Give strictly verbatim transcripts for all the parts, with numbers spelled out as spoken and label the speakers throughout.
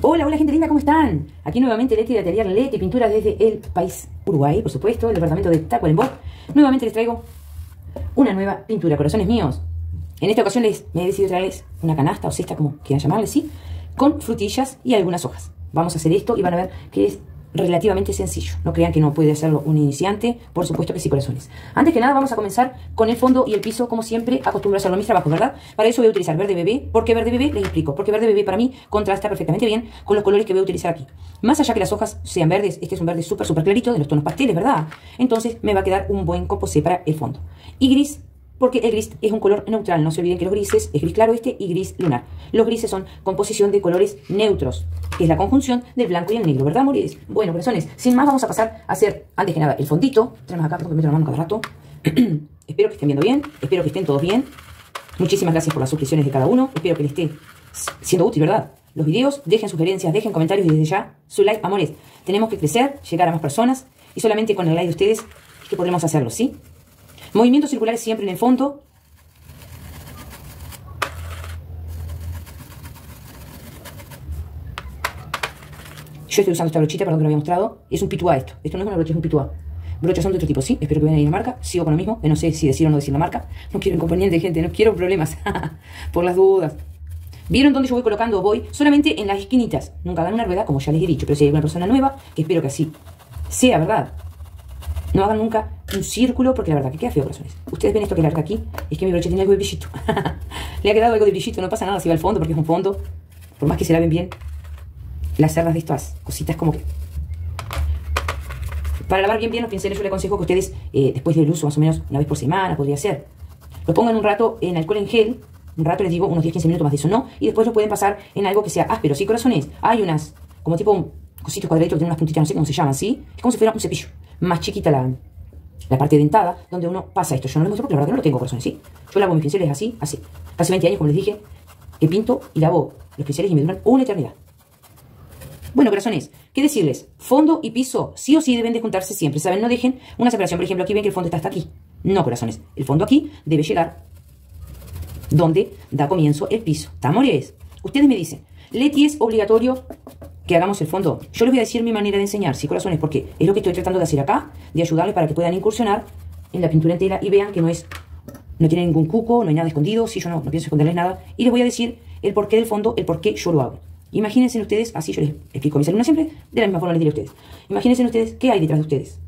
Speaker 1: Hola, hola gente linda, ¿cómo están? Aquí nuevamente Leti de Atelier Leti, pintura desde el país Uruguay, por supuesto, el departamento de Tacuarembó. Nuevamente les traigo una nueva pintura, corazones míos. En esta ocasión les me he decidido traerles una canasta o cesta, como quieran llamarle, ¿sí? Con frutillas y algunas hojas. Vamos a hacer esto y van a ver que es relativamente sencillo. No crean que no puede hacerlo un iniciante, por supuesto que sí, corazones. Antes que nada vamos a comenzar con el fondo y el piso, como siempre acostumbro a hacerlo en mis trabajos, ¿verdad? Para eso voy a utilizar verde bebé. ¿Por qué verde bebé? Les explico. Porque verde bebé para mí contrasta perfectamente bien con los colores que voy a utilizar aquí. Más allá que las hojas sean verdes, este es un verde súper, súper clarito, de los tonos pasteles, ¿verdad? Entonces me va a quedar un buen composé para el fondo. Y gris, porque el gris es un color neutral. No se olviden que los grises es gris claro este y gris lunar. Los grises son composición de colores neutros, que es la conjunción del blanco y el negro, ¿verdad, amores? Bueno, corazones, sin más vamos a pasar a hacer, antes que nada, el fondito. Tenemos acá, porque me meto la mano cada rato. Espero que estén viendo bien, espero que estén todos bien. Muchísimas gracias por las suscripciones de cada uno. Espero que les esté siendo útil, ¿verdad? Los videos, dejen sugerencias, dejen comentarios y desde ya su like, amores. Tenemos que crecer, llegar a más personas y solamente con el like de ustedes es que podremos hacerlo, ¿sí? Movimientos circulares siempre en el fondo. Yo estoy usando esta brochita, perdón que lo había mostrado. Es un pituá esto. Esto no es una brocha, es un pituá. Brochas son de otro tipo, ¿sí? Espero que vean ahí la marca. Sigo con lo mismo. No sé si decir o no decir la marca. No quiero inconveniente, gente. No quiero problemas. Por las dudas. ¿Vieron dónde yo voy colocando? Voy solamente en las esquinitas. Nunca hagan una rueda, como ya les he dicho. Pero si hay alguna persona nueva, que espero que así sea, ¿verdad? No hagan nunca un círculo, porque la verdad que queda feo, corazones. Ustedes ven esto que larga aquí. Es que mi brocha tiene algo de brillito. Le ha quedado algo de brillito. No pasa nada si va al fondo, porque es un fondo. Por más que se laven bien las cerdas de estas cositas, como que... Para lavar bien bien los pinceles, yo les aconsejo que ustedes, eh, después del uso, más o menos una vez por semana, podría ser, lo pongan un rato en alcohol en gel. Un rato, les digo, unos diez a quince minutos, más de eso no. Y después lo pueden pasar en algo que sea áspero, ¿sí, corazones? Hay unas, como tipo un cositos cuadraditos que tienen unas puntitas, no sé cómo se llaman, ¿sí? Es como si fuera un cepillo. Más chiquita la, la parte dentada, donde uno pasa esto. Yo no les muestro porque la verdad que no lo tengo, corazones, ¿sí? Yo lavo mis pinceles así, así. Hace veinte años, como les dije, que pinto y lavo los pinceles y me duran una eternidad. Bueno, corazones, ¿qué decirles? Fondo y piso sí o sí deben de juntarse siempre, ¿saben? No dejen una separación. Por ejemplo, aquí ven que el fondo está hasta aquí. No, corazones. El fondo aquí debe llegar donde da comienzo el piso. ¿Tamores? Ustedes me dicen, Leti, ¿es obligatorio que hagamos el fondo? Yo les voy a decir mi manera de enseñar, sí, corazones, porque es lo que estoy tratando de hacer acá, de ayudarles para que puedan incursionar en la pintura entera y vean que no es, no tiene ningún cuco, no hay nada escondido. Sí, yo no, no pienso esconderles nada. Y les voy a decir el porqué del fondo, el porqué yo lo hago. Imagínense ustedes, así yo les explico a mis alumnos siempre, de la misma forma les diré a ustedes. Imagínense ustedes, ¿qué hay detrás de ustedes?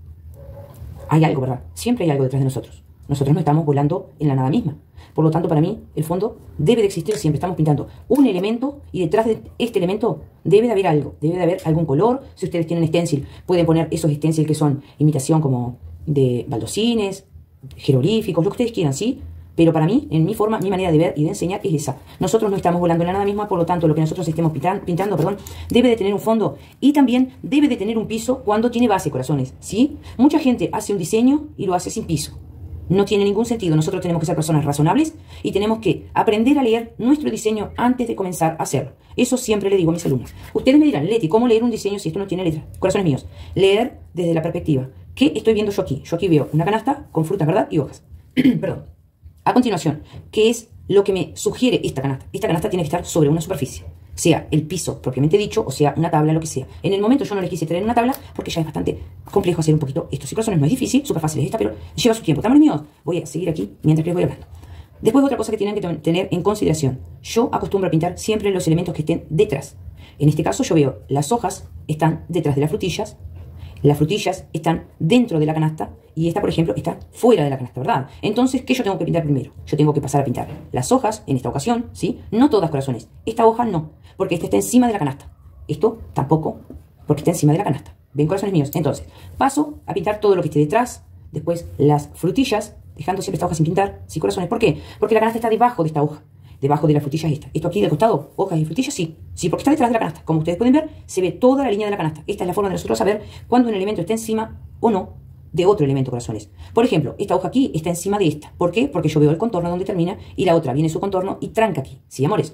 Speaker 1: Hay algo, ¿verdad? Siempre hay algo detrás de nosotros. Nosotros no estamos volando en la nada misma. Por lo tanto, para mí, el fondo debe de existir siempre. Estamos pintando un elemento y detrás de este elemento debe de haber algo. Debe de haber algún color. Si ustedes tienen stencil, pueden poner esos stencil que son imitación como de baldosines, jeroglíficos, lo que ustedes quieran, ¿sí? Pero para mí, en mi forma, mi manera de ver y de enseñar es esa. Nosotros no estamos volando en la nada misma, por lo tanto, lo que nosotros estemos pintando, pintando perdón, debe de tener un fondo y también debe de tener un piso cuando tiene base, corazones, ¿sí? Mucha gente hace un diseño y lo hace sin piso. No tiene ningún sentido. Nosotros tenemos que ser personas razonables y tenemos que aprender a leer nuestro diseño antes de comenzar a hacerlo. Eso siempre le digo a mis alumnos. Ustedes me dirán, Leti, ¿cómo leer un diseño si esto no tiene letra? Corazones míos, leer desde la perspectiva. ¿Qué estoy viendo yo aquí? Yo aquí veo una canasta con frutas, ¿verdad? Y hojas. Perdón. A continuación, ¿qué es lo que me sugiere esta canasta? Esta canasta tiene que estar sobre una superficie, sea el piso propiamente dicho o sea una tabla, lo que sea. En el momento yo no le quise traer una tabla porque ya es bastante complejo hacer un poquito estos corazones. No es difícil, súper fácil es esta, pero lleva su tiempo. También míos, voy a seguir aquí mientras que les voy hablando. Después, otra cosa que tienen que tener en consideración. Yo acostumbro a pintar siempre los elementos que estén detrás. En este caso yo veo las hojas están detrás de las frutillas. Las frutillas están dentro de la canasta y esta, por ejemplo, está fuera de la canasta, ¿verdad? Entonces, ¿qué yo tengo que pintar primero? Yo tengo que pasar a pintar las hojas, en esta ocasión, ¿sí? No todas, corazones. Esta hoja no, porque esta está encima de la canasta. Esto tampoco, porque está encima de la canasta. ¿Ven, corazones míos? Entonces, paso a pintar todo lo que esté detrás, después las frutillas, dejando siempre esta hoja sin pintar, ¿sí, corazones? ¿Por qué? Porque la canasta está debajo de esta hoja. Debajo de la frutilla es esta. Esto aquí del costado, hojas y frutillas, sí. Sí, porque está detrás de la canasta. Como ustedes pueden ver, se ve toda la línea de la canasta. Esta es la forma de nosotros saber cuándo un elemento está encima o no de otro elemento, corazones. Por ejemplo, esta hoja aquí está encima de esta. ¿Por qué? Porque yo veo el contorno donde termina y la otra viene su contorno y tranca aquí. ¿Sí, amores?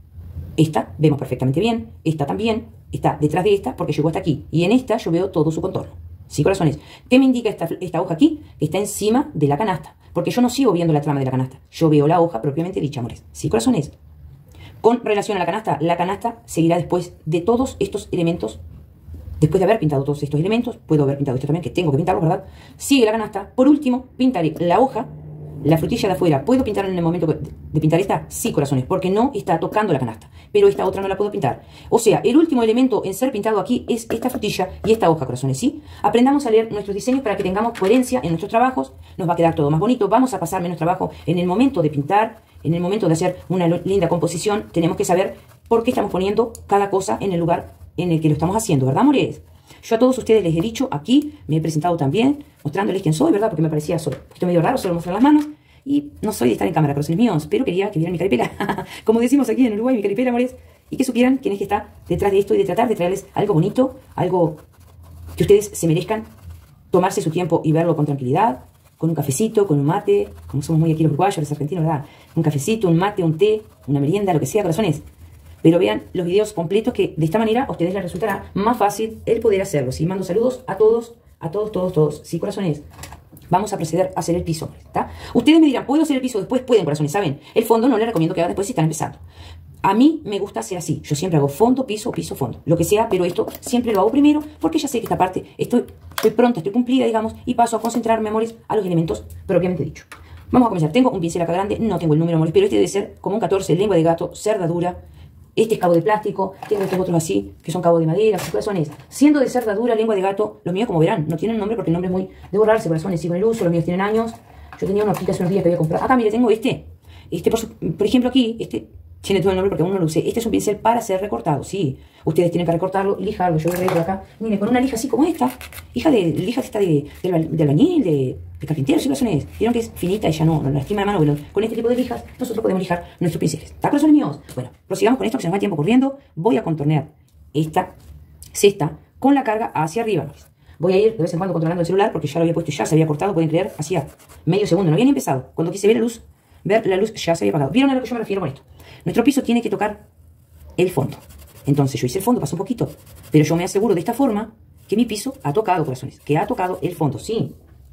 Speaker 1: Esta vemos perfectamente bien. Esta también está detrás de esta porque llegó hasta aquí. Y en esta yo veo todo su contorno. ¿Sí, corazones? ¿Qué me indica esta, esta hoja aquí? Que está encima de la canasta. Porque yo no sigo viendo la trama de la canasta. Yo veo la hoja propiamente dicha, amores. ¿Sí, corazones? Con relación a la canasta, la canasta seguirá después de todos estos elementos. Después de haber pintado todos estos elementos, puedo haber pintado esto también, que tengo que pintarlo, ¿verdad? Sigue la canasta. Por último, pintaré la hoja, la frutilla de afuera. ¿Puedo pintar en el momento de pintar esta? Sí, corazones, porque no está tocando la canasta. Pero esta otra no la puedo pintar. O sea, el último elemento en ser pintado aquí es esta frutilla y esta hoja, corazones, ¿sí? Aprendamos a leer nuestros diseños para que tengamos coherencia en nuestros trabajos. Nos va a quedar todo más bonito. Vamos a pasar menos trabajo en el momento de pintar, en el momento de hacer una linda composición. Tenemos que saber por qué estamos poniendo cada cosa en el lugar en el que lo estamos haciendo, ¿verdad, amores? Yo a todos ustedes les he dicho aquí, me he presentado también, mostrándoles quién soy, ¿verdad? Porque me parecía solo, esto medio raro, solo mostrar las manos. Y no soy de estar en cámara, corazones míos, pero quería que vieran mi caripela. Como decimos aquí en Uruguay, mi caripela, amores. Y que supieran quién es que está detrás de esto y de tratar de traerles algo bonito, algo que ustedes se merezcan, tomarse su tiempo y verlo con tranquilidad, con un cafecito, con un mate, como somos muy aquí los uruguayos, los argentinos, ¿verdad? Un cafecito, un mate, un té, una merienda, lo que sea, corazones. Pero vean los videos completos que de esta manera a ustedes les resultará más fácil el poder hacerlos. Y mando saludos a todos, a todos, todos, todos. Sí, corazones. Vamos a proceder a hacer el piso, ¿está? Ustedes me dirán, ¿puedo hacer el piso después? Pueden, corazones, ¿saben? El fondo no les recomiendo que hagan después si están empezando. A mí me gusta hacer así. Yo siempre hago fondo, piso, piso, fondo. Lo que sea, pero esto siempre lo hago primero porque ya sé que esta parte estoy, estoy pronta, estoy cumplida, digamos, y paso a concentrarme, amores, a los elementos propiamente dicho. Vamos a comenzar. Tengo un pincel acá grande, no tengo el número, amores, pero este debe ser como un catorce, lengua de gato, cerdadura. Este es cabo de plástico, tengo estos otros así, que son cabo de madera, sus corazones. Siendo de cerdadura, lengua de gato, los míos, como verán, no tienen nombre porque el nombre es muy de borrarse, corazones, sigo en el uso, los míos tienen años. Yo tenía una hojita hace unos días que había comprado. Acá, mire, tengo este. Este, por, su, por ejemplo, aquí, este tiene todo el nombre porque aún no lo usé. Este es un pincel para ser recortado, sí. Ustedes tienen que recortarlo, lijarlo. Yo voy a ir por acá. Mire, con una lija así como esta. Lija de, lija esta de, de, de, de albañil, de, de carpintero, ¿sí, corazones? Vieron que es finita y ya no, no lastima la mano. Bueno, con este tipo de lijas nosotros podemos lijar nuestros pinceles. ¿Está, corazones míos? Bueno, prosigamos con esto que se nos va el tiempo corriendo. Voy a contornear esta cesta con la carga hacia arriba. Voy a ir de vez en cuando controlando el celular porque ya lo había puesto y ya se había cortado, pueden creer, hacía medio segundo. No había ni empezado. Cuando quise ver la luz, ver la luz ya se había apagado. ¿Vieron a lo que yo me refiero con esto? Nuestro piso tiene que tocar el fondo. Entonces yo hice el fondo, pasó un poquito. Pero yo me aseguro de esta forma que mi piso ha tocado, corazones. Que ha tocado el fondo, sí.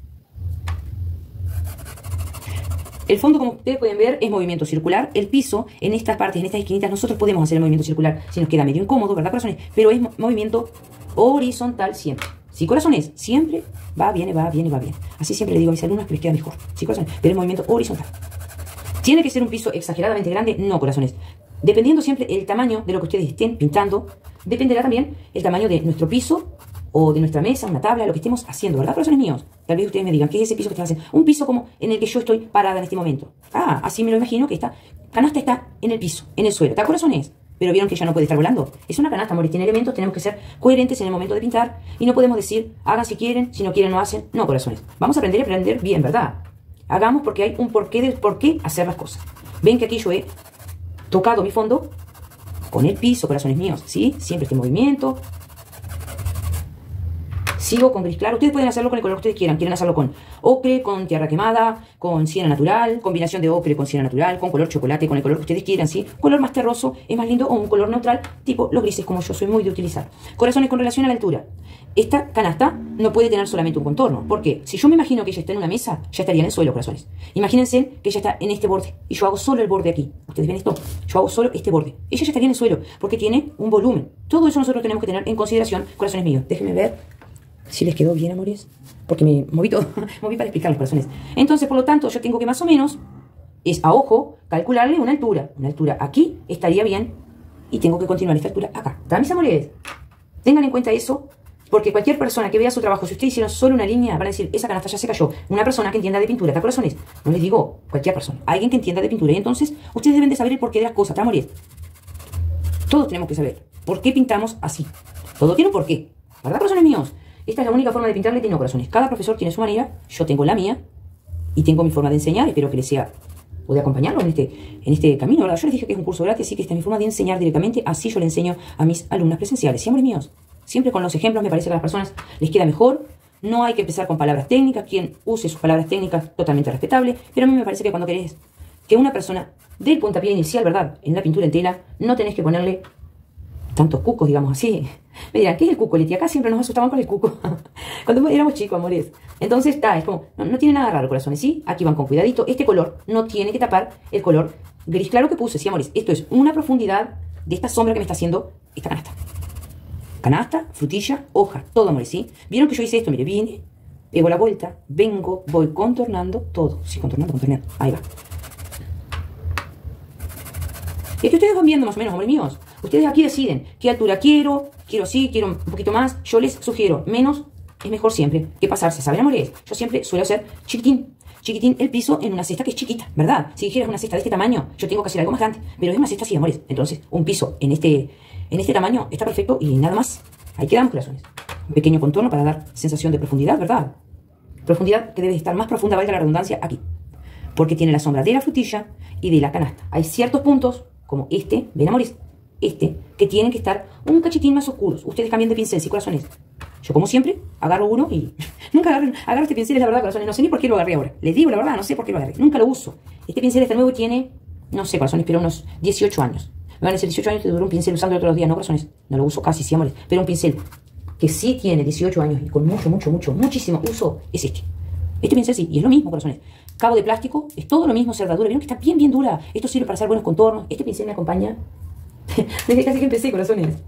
Speaker 1: El fondo, como ustedes pueden ver, es movimiento circular. El piso, en estas partes, en estas esquinitas, nosotros podemos hacer el movimiento circular. Si nos queda medio incómodo, ¿verdad, corazones? Pero es movimiento horizontal siempre. ¿Sí, corazones? Siempre va, viene, va, viene, va, bien. Así siempre le digo a mis alumnos que les queda mejor. ¿Sí, corazones? Pero es movimiento horizontal. ¿Tiene que ser un piso exageradamente grande? No, corazones. Dependiendo siempre el tamaño de lo que ustedes estén pintando, dependerá también el tamaño de nuestro piso o de nuestra mesa, una tabla, lo que estemos haciendo, ¿verdad, corazones míos? Tal vez ustedes me digan, ¿qué es ese piso que están haciendo? Un piso como en el que yo estoy parada en este momento. Ah, así me lo imagino que esta canasta está en el piso, en el suelo. ¿Está, corazones? Pero vieron que ya no puede estar volando. Es una canasta, amores, tiene elementos, tenemos que ser coherentes en el momento de pintar y no podemos decir, hagan si quieren, si no quieren no hacen. No, corazones. Vamos a aprender y aprender bien, ¿verdad? Hagamos porque hay un porqué del por qué hacer las cosas. Ven que aquí yo he tocado mi fondo con el piso, corazones míos, ¿sí? Siempre este movimiento. Sigo con gris claro. Ustedes pueden hacerlo con el color que ustedes quieran. Quieren hacerlo con ocre, con tierra quemada, con siena natural, combinación de ocre con siena natural, con color chocolate, con el color que ustedes quieran, ¿sí? Un color más terroso es más lindo o un color neutral, tipo los grises, como yo soy muy de utilizar. Corazones, con relación a la altura. Esta canasta no puede tener solamente un contorno. ¿Por qué? Si yo me imagino que ella está en una mesa, ya estaría en el suelo, corazones. Imagínense que ella está en este borde y yo hago solo el borde aquí. ¿Ustedes ven esto? Yo hago solo este borde. Ella ya estaría en el suelo porque tiene un volumen. Todo eso nosotros tenemos que tener en consideración, corazones míos. Déjenme ver si les quedó bien, amores, porque me moví todo, moví para explicar los corazones. Entonces, por lo tanto, yo tengo que más o menos, es a ojo, calcularle una altura. Una altura aquí estaría bien y tengo que continuar esta altura acá. ¿Está, mis amores? Tengan en cuenta eso, porque cualquier persona que vea su trabajo, si ustedes hicieron solo una línea, van a decir, esa canasta ya se cayó. Una persona que entienda de pintura, ¿está, corazones? No les digo cualquier persona, alguien que entienda de pintura. Y entonces, ustedes deben de saber el porqué de las cosas, ¿está, amores? Todos tenemos que saber por qué pintamos así. Todo tiene un porqué, ¿verdad, corazones míos? Esta es la única forma de pintarle, tiene corazones. Cada profesor tiene su manera, yo tengo la mía y tengo mi forma de enseñar. Espero que les sea, pueda acompañarlos en este, en este camino, ¿verdad? Yo les dije que es un curso gratis, así que esta es mi forma de enseñar directamente. Así yo le enseño a mis alumnas presenciales. Siempre míos. Siempre con los ejemplos me parece que a las personas les queda mejor. No hay que empezar con palabras técnicas. Quien use sus palabras técnicas, totalmente respetable. Pero a mí me parece que cuando querés que una persona dé el puntapié inicial, ¿verdad? En la pintura en tela, no tenés que ponerle tantos cucos, digamos así. Me dirán, ¿qué es el cuco, Leti? Acá siempre nos asustaban con el cuco. Cuando éramos chicos, amores. Entonces, está, es como, no, no tiene nada raro, corazones, ¿sí? Aquí van con cuidadito. Este color no tiene que tapar el color gris claro que puse, sí, amores. Esto es una profundidad de esta sombra que me está haciendo esta canasta. Canasta, frutilla, hoja, todo, amores, ¿sí? Vieron que yo hice esto, mire, vine, pego la vuelta, vengo, voy contornando todo. Sí, contornando, contornando. Ahí va. Y aquí ustedes van viendo más o menos, amores míos. Ustedes aquí deciden qué altura quiero, quiero así, quiero un poquito más. Yo les sugiero, menos es mejor siempre que pasarse, ¿saben, amores? Yo siempre suelo hacer chiquitín, chiquitín el piso en una cesta que es chiquita, ¿verdad? Si dijeras una cesta de este tamaño, yo tengo que hacer algo más grande, pero es una cesta así, amores. Entonces, un piso en este, en este tamaño está perfecto y nada más. Ahí quedamos, corazones. Un pequeño contorno para dar sensación de profundidad, ¿verdad? Profundidad que debe estar más profunda, valga la redundancia, aquí. Porque tiene la sombra de la frutilla y de la canasta. Hay ciertos puntos, como este, ven, amores, este, que tienen que estar un cachitín más oscuros. Ustedes cambian de pincel, ¿sí, corazones? Yo, como siempre, agarro uno y... Nunca agarro, agarro este pincel, es la verdad, corazones. No sé ni por qué lo agarré ahora. Les digo la verdad, no sé por qué lo agarré. Nunca lo uso. Este pincel está nuevo y tiene, no sé, corazones, pero unos dieciocho años. Me van a decir dieciocho años que duró un pincel usando todos los días. No, corazones, no lo uso casi, sí, amores. Pero un pincel que sí tiene dieciocho años y con mucho, mucho, mucho, muchísimo uso es este. Este pincel sí, y es lo mismo, corazones. Cabo de plástico, es todo lo mismo, cerradura. Vieron que está bien, bien dura. Esto sirve para hacer buenos contornos. Este pincel me acompaña desde casi que empecé, corazones.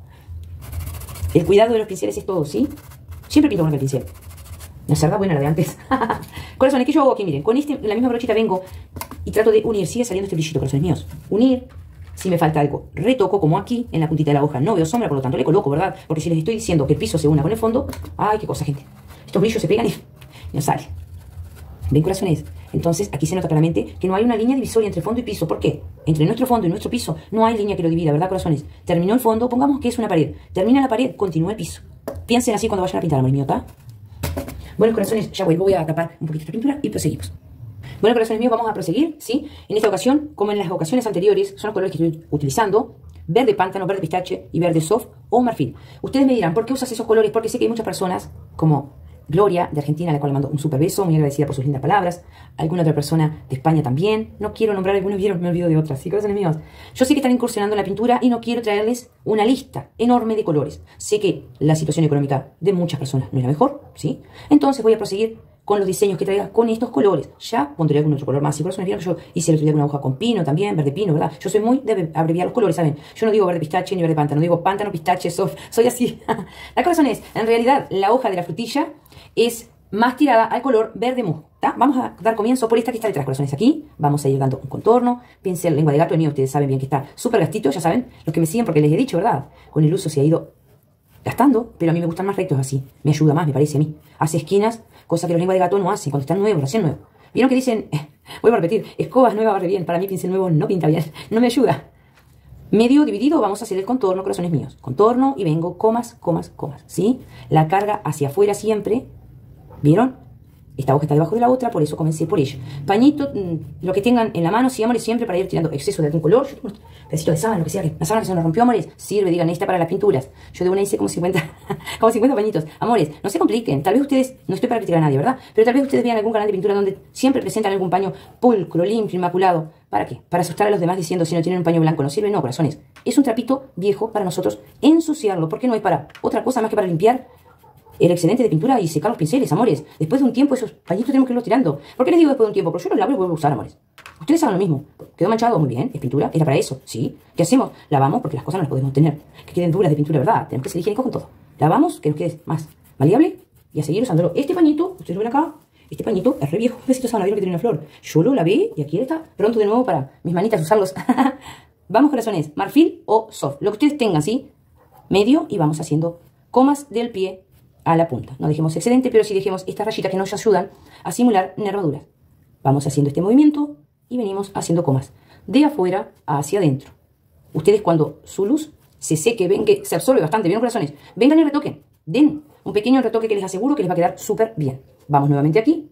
Speaker 1: El cuidado de los pinceles es todo, ¿sí? Siempre pinto con el pincel. La cerda buena la de antes. Corazones, ¿qué yo hago aquí? Miren, con este, la misma brochita vengo y trato de unir. Sigue saliendo este brillito, corazones míos. Unir. Si me falta algo, retoco como aquí en la puntita de la hoja. No veo sombra, por lo tanto le coloco, ¿verdad? Porque si les estoy diciendo que el piso se una con el fondo, ¡ay, qué cosa, gente! Estos brillos se pegan y no sale. ¿Ven, corazones? Entonces, aquí se nota claramente que no hay una línea divisoria entre fondo y piso. ¿Por qué? Entre nuestro fondo y nuestro piso no hay línea que lo divida, ¿verdad, corazones? Terminó el fondo, pongamos que es una pared. Termina la pared, continúa el piso. Piensen así cuando vayan a pintar, amor mío, ¿está? Bueno, corazones, ya vuelvo, voy a tapar un poquito de pintura y proseguimos. Bueno, corazones míos, vamos a proseguir, ¿sí? En esta ocasión, como en las ocasiones anteriores, son los colores que estoy utilizando. Verde pántano, verde pistache y verde soft o marfil. Ustedes me dirán, ¿por qué usas esos colores? Porque sé que hay muchas personas, como Gloria, de Argentina, a la cual le mando un super beso, muy agradecida por sus lindas palabras. Alguna otra persona de España también. No quiero nombrar algunos, vieron, me olvido de otras. ¿Sí, corazones míos? Yo sé que están incursionando en la pintura y no quiero traerles una lista enorme de colores. Sé que la situación económica de muchas personas no es la mejor, ¿sí? Entonces voy a proseguir con los diseños que traiga con estos colores. Ya pondré algún otro color más. Si corazones vieron, yo hice el otro día una hoja con pino también, verde pino, ¿verdad? Yo soy muy de abreviar los colores, ¿saben? Yo no digo verde pistache ni verde pántano, digo pántano, pistache, soft. Soy así. La corazones, en realidad, la hoja de la frutilla es más tirada al color verde musgo, ¿tá? Vamos a dar comienzo por esta que está detrás, corazones, aquí. Vamos a ir dando un contorno. Pincel lengua de gato, el mío, ustedes saben bien que está súper gastito, ya saben, los que me siguen porque les he dicho, ¿verdad? Con el uso se ha ido gastando, pero a mí me gustan más rectos así. Me ayuda más, me parece a mí. Hace esquinas, cosa que los lengua de gato no hacen cuando están nuevos, recién nuevos. ¿Vieron que dicen? Vuelvo a repetir, escobas nuevas barre bien. Para mí pincel nuevo no pinta bien, no me ayuda. Medio dividido, vamos a hacer el contorno, corazones míos. Contorno y vengo comas, comas, comas, ¿sí? La carga hacia afuera siempre. ¿Vieron? Esta hoja está debajo de la otra, por eso comencé por ella. Pañito, mmm, lo que tengan en la mano, sí, amores, siempre para ir tirando exceso de algún color. Yo tengo un pedacito de sábana, lo que sea, que la sábana que se nos rompió, amores, sirve, digan, esta para las pinturas. Yo de una hice como cincuenta, como cincuenta pañitos. Amores, no se compliquen, tal vez ustedes, no estoy para criticar a nadie, ¿verdad? Pero tal vez ustedes vean algún canal de pintura donde siempre presentan algún paño pulcro, limpio, inmaculado. ¿Para qué? Para asustar a los demás diciendo, si no tienen un paño blanco no sirve. No, corazones, es un trapito viejo para nosotros ensuciarlo, porque no es para otra cosa más que para limpiar el excedente de pintura y secar los pinceles, amores. Después de un tiempo esos pañitos tenemos que irlos tirando. ¿Por qué les digo después de un tiempo? Porque yo los lavo y vuelvo a usar, amores. Ustedes saben lo mismo. Quedó manchado, muy bien, es pintura, era para eso, ¿sí? ¿Qué hacemos? Lavamos porque las cosas no las podemos tener. Que queden duras de pintura, ¿verdad? Tenemos que ser higiénicos con todo. Lavamos, que nos quede más maleable y a seguir usándolo. Este pañito, ustedes lo ven acá, este pañito es re viejo. Un besito sábana, vieron que tiene una flor. Yo lo lavé y aquí está pronto de nuevo para mis manitas usarlos. Vamos, corazones, marfil o soft. Lo que ustedes tengan, ¿sí? Medio y vamos haciendo comas del pie a la punta. No dejemos excedente, pero sí dejemos estas rayitas que nos ayudan a simular nervaduras. Vamos haciendo este movimiento y venimos haciendo comas de afuera hacia adentro. Ustedes cuando su luz se seque, ven que se absorbe bastante, ¿vieron, corazones? Vengan y retoquen. Den un pequeño retoque que les aseguro que les va a quedar súper bien. Vamos nuevamente aquí.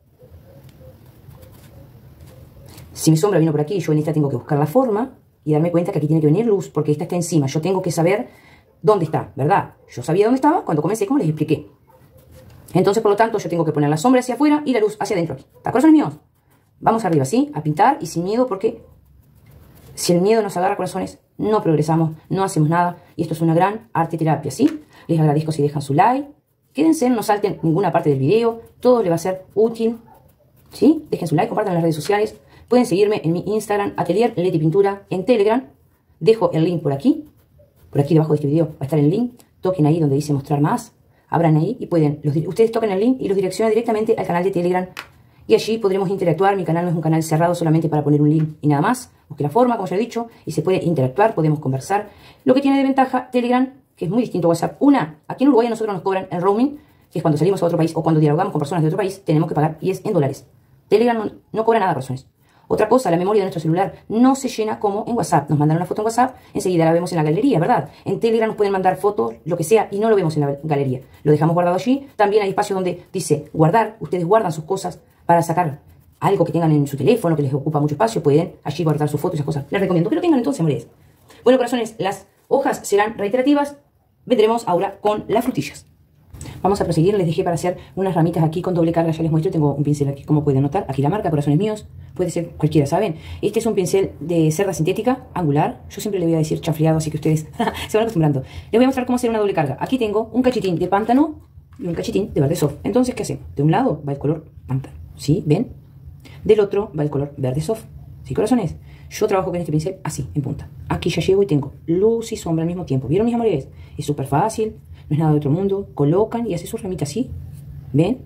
Speaker 1: Si mi sombra vino por aquí, yo en esta tengo que buscar la forma y darme cuenta que aquí tiene que venir luz, porque esta está encima. Yo tengo que saber dónde está, ¿verdad? Yo sabía dónde estaba cuando comencé, como les expliqué. Entonces, por lo tanto, yo tengo que poner la sombra hacia afuera y la luz hacia adentro. ¿Está, corazones míos? Vamos arriba, ¿sí? A pintar y sin miedo, porque si el miedo nos agarra, corazones, no progresamos, no hacemos nada. Y esto es una gran arte terapia, ¿sí? Les agradezco si dejan su like. Quédense, no salten ninguna parte del video. Todo les va a ser útil, ¿sí? Dejen su like, compartan en las redes sociales. pueden seguirme en mi Instagram, Atelier Leti Pintura, en Telegram. Dejo el link por aquí. Por aquí debajo de este video va a estar el link. Toquen ahí donde dice mostrar más. Abran ahí y pueden, los, ustedes tocan el link y los direcciona directamente al canal de Telegram. Y allí podremos interactuar. Mi canal no es un canal cerrado solamente para poner un link y nada más. Busque la forma, como ya he dicho, y se puede interactuar, podemos conversar. Lo que tiene de ventaja Telegram, que es muy distinto a WhatsApp. Una, aquí en Uruguay a nosotros nos cobran el roaming, que es cuando salimos a otro país o cuando dialogamos con personas de otro país, tenemos que pagar y es en dólares. Telegram no, no cobra nada, personas. Otra cosa, la memoria de nuestro celular no se llena como en WhatsApp. Nos mandan una foto en WhatsApp, enseguida la vemos en la galería, ¿verdad? En Telegram nos pueden mandar fotos, lo que sea, y no lo vemos en la galería. Lo dejamos guardado allí. También hay espacio donde dice guardar. Ustedes guardan sus cosas para sacar algo que tengan en su teléfono que les ocupa mucho espacio. Pueden allí guardar sus fotos y esas cosas. Les recomiendo que lo tengan entonces, amores. Bueno, corazones, las hojas serán reiterativas. Vendremos ahora con las frutillas. Vamos a proseguir. Les dejé para hacer unas ramitas aquí con doble carga. Ya les muestro. Tengo un pincel aquí, como pueden notar. Aquí la marca, corazones míos. Puede ser cualquiera, ¿saben? Este es un pincel de cerda sintética, angular. Yo siempre le voy a decir chafleado, así que ustedes se van acostumbrando. Les voy a mostrar cómo hacer una doble carga. Aquí tengo un cachitín de pántano y un cachitín de verde soft. Entonces, ¿qué hacemos? De un lado va el color pántano, ¿sí? ¿Ven? Del otro va el color verde soft. ¿Sí, corazones? Yo trabajo con este pincel así, en punta. Aquí ya llego y tengo luz y sombra al mismo tiempo. ¿Vieron, mis amores? Es súper fácil. No es nada de otro mundo. Colocan y hacen su ramita así. ¿ Ven?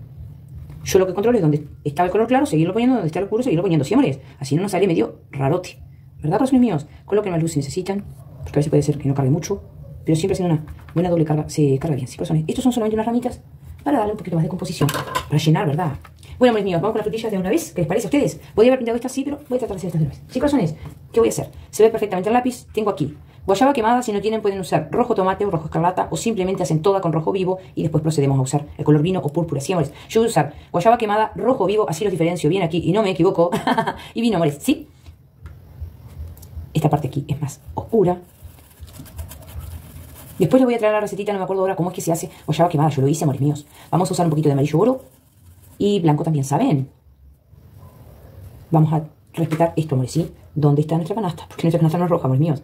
Speaker 1: Yo lo que controlo es donde está el color claro, seguirlo poniendo, donde está el oscuro, seguirlo poniendo. ¿Sí, amores? Así no nos sale medio rarote. ¿Verdad, corazones míos? Coloquen más luz si necesitan, porque a veces puede ser que no cargue mucho, pero siempre haciendo una buena doble carga se carga bien. ¿Sí, corazones? Estos son solamente unas ramitas para darle un poquito más de composición, para llenar, ¿verdad? Bueno, amores míos, vamos con las frutillas de una vez. ¿Qué les parece a ustedes? Podría haber pintado estas así, pero voy a tratar de hacer estas de una vez. ¿Sí, corazones? ¿Qué voy a hacer? Se ve perfectamente el lápiz. Tengo aquí guayaba quemada. Si no tienen, pueden usar rojo tomate o rojo escarlata, o simplemente hacen toda con rojo vivo y después procedemos a usar el color vino o púrpura. ¿Sí, amores? Yo voy a usar guayaba quemada, rojo vivo, así los diferencio bien aquí y no me equivoco. Y vino, amores, ¿sí? Esta parte aquí es más oscura. Después les voy a traer la recetita, no me acuerdo ahora cómo es que se hace guayaba quemada. Yo lo hice, amores míos. Vamos a usar un poquito de amarillo oro y blanco también, ¿saben? Vamos a respetar esto, amores, ¿sí? ¿Dónde está nuestra canasta? Porque nuestra canasta no es roja, amores míos.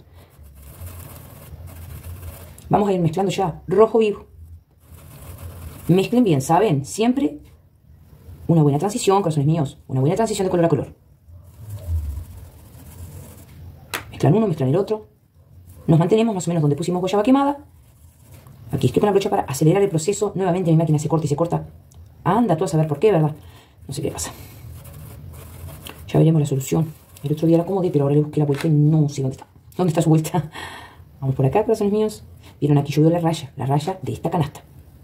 Speaker 1: Vamos a ir mezclando ya rojo vivo. Mezclen bien, ¿saben? Siempre una buena transición, corazones míos. Una buena transición de color a color. Mezclan uno, mezclan el otro. Nos mantenemos más o menos donde pusimos guayaba quemada. Aquí estoy con la brocha para acelerar el proceso. Nuevamente mi máquina se corta y se corta. Anda tú a saber por qué, ¿verdad? No sé qué pasa. Ya veremos la solución. El otro día la acomodé, pero ahora le busqué la vuelta y no sé dónde está. ¿Dónde está su vuelta? Vamos por acá, corazones míos. Vieron, aquí yo veo la raya, la raya de esta canasta.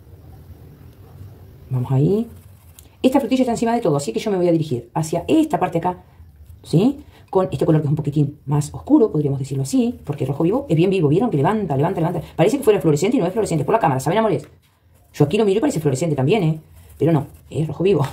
Speaker 1: Vamos ahí. Esta frutilla está encima de todo, así que yo me voy a dirigir hacia esta parte acá, ¿sí? Con este color que es un poquitín más oscuro, podríamos decirlo así, porque el rojo vivo es bien vivo. ¿Vieron? Que levanta, levanta, levanta. Parece que fuera fluorescente y no es fluorescente por la cámara, ¿saben, amores? Yo aquí lo miro y parece fluorescente también, ¿eh? Pero no, es rojo vivo.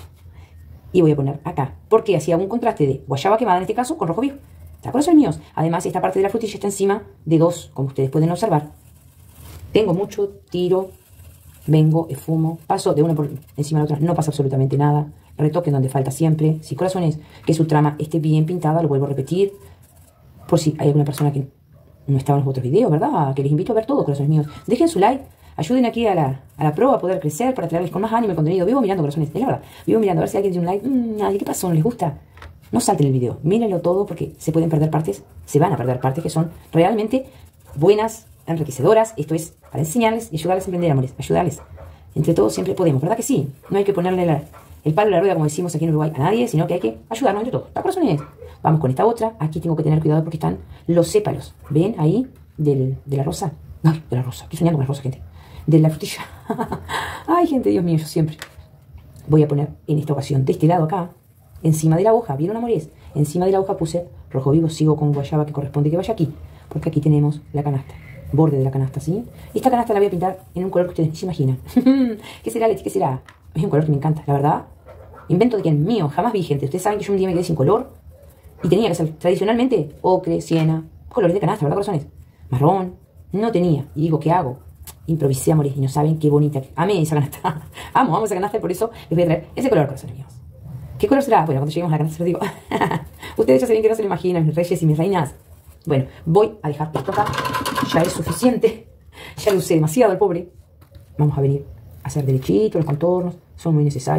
Speaker 1: Y voy a poner acá, porque hacía un contraste de guayaba quemada en este caso con rojo vivo. ¿Está, corazones míos? Además, esta parte de la frutilla está encima de dos, como ustedes pueden observar. Tengo mucho, tiro, vengo, esfumo, paso de una por encima de la otra, no pasa absolutamente nada. Retoquen donde falta siempre. Sí, corazones, que su trama esté bien pintada, lo vuelvo a repetir. Por si hay alguna persona que no estaba en los otros videos, ¿verdad? Que les invito a ver todo, corazones míos. Dejen su like, ayuden aquí a la, a la pro a poder crecer, para traerles con más ánimo el contenido. Vivo mirando, corazones, es la verdad. Vivo mirando a ver si alguien tiene un like. Mmm, nadie, ¿qué pasó? ¿No les gusta? No salten el video, mírenlo todo porque se pueden perder partes, se van a perder partes que son realmente buenas, enriquecedoras. Esto es para enseñarles y ayudarles a emprender, amores, ayudarles. Entre todos siempre podemos, ¿verdad que sí? No hay que ponerle la, el palo a la rueda, como decimos aquí en Uruguay, a nadie, sino que hay que ayudarnos entre todos. ¿Está, corazones? Vamos con esta otra. Aquí tengo que tener cuidado porque están los sépalos. ¿Ven ahí? Del, de la rosa. No, de la rosa. Estoy soñando con la rosa, gente. De la frutilla. Ay, gente, Dios mío, yo siempre. Voy a poner en esta ocasión de este lado acá, encima de la hoja. ¿Vieron, amores? Encima de la hoja puse rojo vivo. Sigo con guayaba que corresponde que vaya aquí, porque aquí tenemos la canasta. Borde de la canasta, ¿sí? Esta canasta la voy a pintar en un color que ustedes ni se imaginan. ¿Qué será, Leti? ¿Qué será? Es un color que me encanta, la verdad. Invento de quien mío, jamás vi, gente. Ustedes saben que yo un día me quedé sin color y tenía que ser tradicionalmente ocre, siena, colores de canasta, ¿verdad, corazones? Marrón, no tenía. Y digo, ¿qué hago? Improvisé, amores, y no saben qué bonita. Amé esa canasta. amo, amo esa canasta y por eso les voy a traer ese color, corazones míos. ¿Qué color será? Bueno, cuando lleguemos a la canasta se lo digo. Ustedes ya saben que no se lo imaginan, mis reyes y mis reinas. Bueno, voy a dejar esto acá. Ya es suficiente. Ya lo usé demasiado el pobre. Vamos a venir a hacer derechito, los contornos. Son muy necesarios.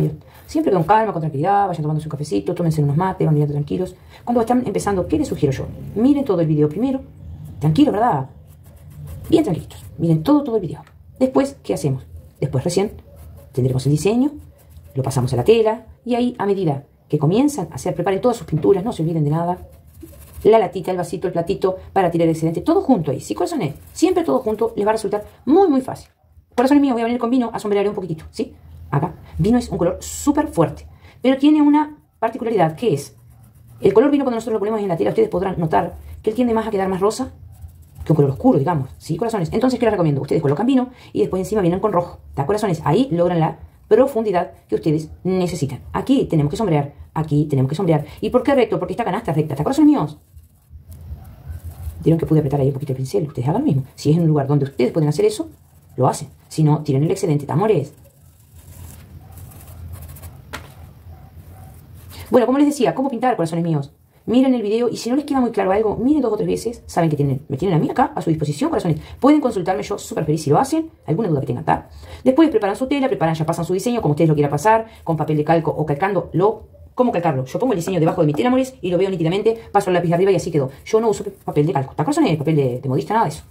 Speaker 1: Siempre con calma, con tranquilidad, vayan tomando su cafecito, tómense unos mates, van mirando tranquilos. Cuando están empezando, ¿qué les sugiero yo? Miren todo el video primero, tranquilo, ¿verdad? Bien tranquilitos, miren todo, todo el video. Después, ¿qué hacemos? Después recién tendremos el diseño, lo pasamos a la tela y ahí a medida que comienzan a hacer, preparen todas sus pinturas, no se olviden de nada. La latita, el vasito, el platito para tirar el excedente, todo junto ahí, ¿sí, corazones? Siempre todo junto les va a resultar muy, muy fácil. Corazones míos, voy a venir con vino a sombrear un poquitito, ¿sí? Acá, vino es un color súper fuerte, pero tiene una particularidad, que es, el color vino cuando nosotros lo ponemos en la tela, ustedes podrán notar que él tiende más a quedar más rosa que un color oscuro, digamos, ¿sí, corazones? Entonces, ¿qué les recomiendo? Ustedes colocan vino y después encima vienen con rojo, ¿está, corazones? Ahí logran la profundidad que ustedes necesitan. Aquí tenemos que sombrear, aquí tenemos que sombrear. ¿Y por qué recto? Porque esta canasta es recta, ¿está, corazones míos? Vieron que pude apretar ahí un poquito el pincel, ustedes hagan lo mismo. Si es en un lugar donde ustedes pueden hacer eso, lo hacen. Si no, tiren el excedente, ¿tamores? Bueno, como les decía, ¿cómo pintar, corazones míos? Miren el video y si no les queda muy claro algo, miren dos o tres veces. Saben que tienen, me tienen a mí acá a su disposición, corazones. Pueden consultarme, yo súper feliz si lo hacen. Alguna duda que tengan, ¿tá? Después preparan su tela, preparan, ya pasan su diseño, como ustedes lo quieran pasar, con papel de calco o calcándolo. ¿Cómo calcarlo? Yo pongo el diseño debajo de mi tela, amores, y lo veo nítidamente, paso el lápiz arriba y así quedó. Yo no uso papel de calco, ¿tá, corazones? Papel de, de modista, nada de eso.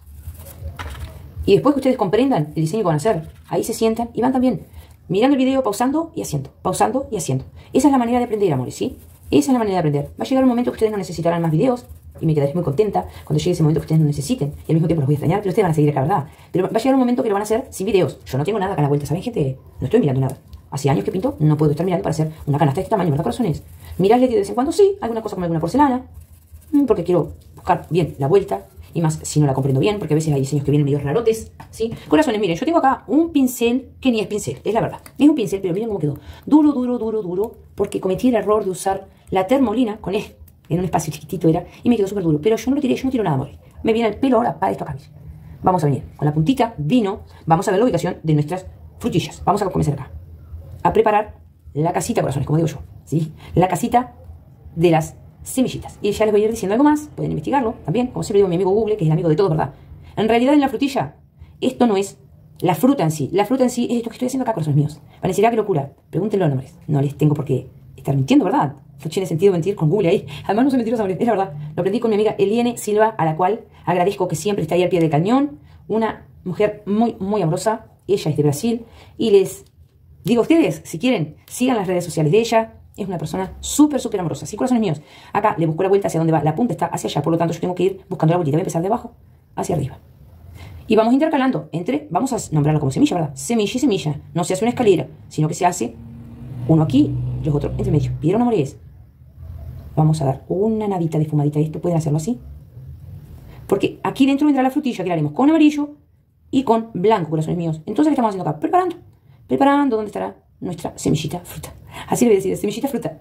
Speaker 1: Y después que ustedes comprendan el diseño que van a hacer, ahí se sientan y van también mirando el video, pausando y haciendo, pausando y haciendo. Esa es la manera de aprender, amores, ¿sí? Esa es la manera de aprender. Va a llegar un momento que ustedes no necesitarán más videos y me quedaré muy contenta cuando llegue ese momento que ustedes no necesiten. Y al mismo tiempo los voy a extrañar, pero ustedes van a seguir acá, ¿verdad? Pero va a llegar un momento que lo van a hacer sin videos. Yo no tengo nada acá a la vuelta, ¿saben, gente? No estoy mirando nada. Hace años que pinto, no puedo estar mirando para hacer una canasta de este tamaño, ¿verdad, corazones? Mirarle de vez en cuando, sí, alguna cosa como alguna porcelana, porque quiero buscar bien la vuelta. Y más si no la comprendo bien, porque a veces hay diseños que vienen medio rarotes, ¿sí? Corazones, miren, yo tengo acá un pincel que ni es pincel, es la verdad. Es un pincel, pero miren cómo quedó. Duro, duro, duro, duro, porque cometí el error de usar la termolina con él. En un espacio chiquitito era, y me quedó súper duro. Pero yo no lo tiré, yo no tiro nada, amor. Me viene el pelo ahora para esto acá. Vamos a venir con la puntita, vino, vamos a ver la ubicación de nuestras frutillas. Vamos a comenzar acá. A preparar la casita, corazones, como digo yo, ¿sí? La casita de las semillitas. Y ya les voy a ir diciendo algo más, pueden investigarlo también, como siempre digo, mi amigo Google, que es el amigo de todos, ¿verdad? En realidad en la frutilla, esto no es la fruta en sí, la fruta en sí es esto que estoy haciendo acá, corazones míos. Parecerá que locura, pregúntenlo, nombres, no les tengo por qué estar mintiendo, ¿verdad? No tiene sentido mentir con Google ahí, además no soy mentirosa, es la verdad. Lo aprendí con mi amiga Eliene Silva, a la cual agradezco que siempre está ahí al pie del cañón, una mujer muy, muy amorosa, ella es de Brasil, y les digo a ustedes, si quieren, sigan las redes sociales de ella. Es una persona súper, súper amorosa. Sí, corazones míos. Acá le busco la vuelta hacia donde va. La punta está hacia allá. Por lo tanto, yo tengo que ir buscando la vueltita. Voy a empezar de abajo hacia arriba. Y vamos intercalando entre, vamos a nombrarlo como semilla, ¿verdad? Semilla y semilla. No se hace una escalera, sino que se hace uno aquí y los otros entre medio. ¿Vieron, amores? Vamos a dar una nadita de fumadita a esto. Pueden hacerlo así. Porque aquí dentro vendrá la frutilla que la haremos con amarillo y con blanco, corazones míos. Entonces, ¿qué estamos haciendo acá? Preparando. Preparando dónde estará nuestra semillita fruta. Así le voy a decir, semillita fruta.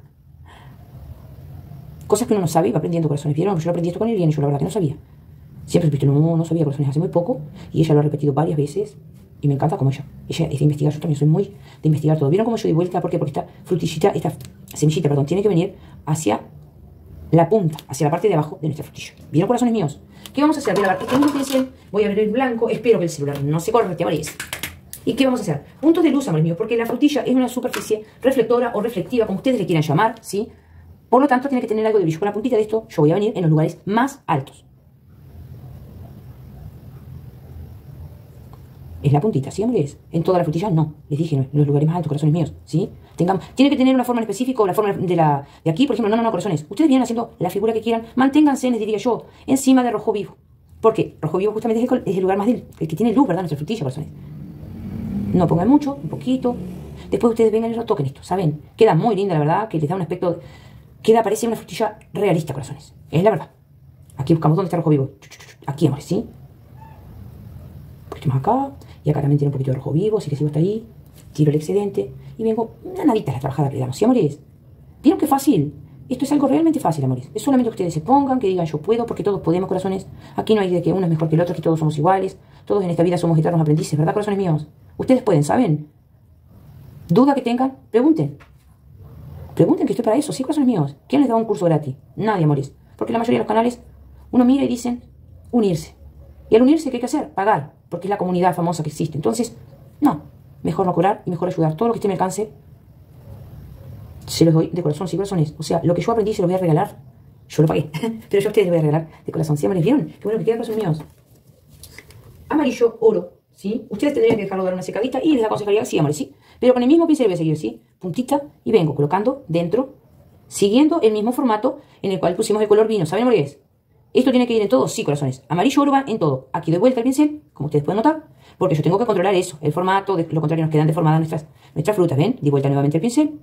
Speaker 1: Cosas que uno no sabe y va aprendiendo, corazones. ¿Vieron? Yo lo aprendí esto con Eliane y yo la verdad que no sabía. Siempre supiste, no, no sabía, corazones, hace muy poco. Y ella lo ha repetido varias veces. Y me encanta como ella. Ella es de investigar, yo también soy muy de investigar todo. ¿Vieron cómo yo di vuelta? ¿Por qué? Porque esta frutillita, esta semillita, perdón, tiene que venir hacia la punta, hacia la parte de abajo de nuestra frutilla. ¿Vieron, corazones míos? ¿Qué vamos a hacer? Voy a lavar este mismo pincel, voy a abrir el blanco, espero que el celular no se corre, te amarillo. ¿Y qué vamos a hacer? Puntos de luz, amores míos, porque la frutilla es una superficie reflectora o reflectiva, como ustedes le quieran llamar, ¿sí? Por lo tanto, tiene que tener algo de brillo. Con la puntita de esto, yo voy a venir en los lugares más altos. Es la puntita, ¿sí, amores? En toda la frutilla, no. Les dije, no, en los lugares más altos, corazones míos, ¿sí? Tengamos, tiene que tener una forma en específico, la forma de la de aquí, por ejemplo, no, no, no, corazones. Ustedes vienen haciendo la figura que quieran, manténganse, les diría yo, encima de rojo vivo. Porque rojo vivo justamente es el, es el lugar más del, el que tiene luz, ¿verdad? Nuestra frutilla, corazones. No pongan mucho, un poquito. Después ustedes vengan y lo toquen esto, ¿saben? Queda muy linda, la verdad, que les da un aspecto... Queda, parece una frutilla realista, corazones. Es la verdad. Aquí buscamos dónde está el rojo vivo. Aquí, amores, ¿sí? Un poquito más acá. Y acá también tiene un poquito de rojo vivo, así que sigo hasta ahí. Tiro el excedente. Y vengo... Una nadita a la trabajada que le damos, ¿sí, amores? ¿Vieron qué fácil? Esto es algo realmente fácil, amores. Es solamente que ustedes se pongan, que digan yo puedo, porque todos podemos, corazones. Aquí no hay de que uno es mejor que el otro, aquí todos somos iguales. Todos en esta vida somos eternos aprendices, ¿verdad, corazones míos? Ustedes pueden, ¿saben? Duda que tengan, pregunten. Pregunten, que estoy para eso, sí, corazones míos. ¿Quién les da un curso gratis? Nadie, amores. Porque la mayoría de los canales, uno mira y dicen unirse. Y al unirse, ¿qué hay que hacer? Pagar, porque es la comunidad famosa que existe. Entonces, no. Mejor no cobrar y mejor ayudar. Todo lo que esté a mi alcance, Se los doy de corazón, sí, corazones. O sea, lo que yo aprendí se los voy a regalar. Yo lo pagué, pero yo a ustedes les voy a regalar de corazón. ¿Sí, amores? ¿Vieron? Qué bueno que quedan, corazones míos. Amarillo, oro, ¿sí? Ustedes tendrían que dejarlo dar una secadita y les aconsejaría, sí, amores, sí. Pero con el mismo pincel voy a seguir, ¿sí? Puntita y vengo colocando dentro, siguiendo el mismo formato en el cual pusimos el color vino. ¿Saben, amores? ¿Esto tiene que ir en todo? Sí, corazones. Amarillo, oro va en todo. Aquí doy vuelta el pincel, como ustedes pueden notar, porque yo tengo que controlar eso, el formato, de lo contrario nos quedan deformadas nuestras, nuestras frutas, ¿ven? Di vuelta nuevamente el pincel.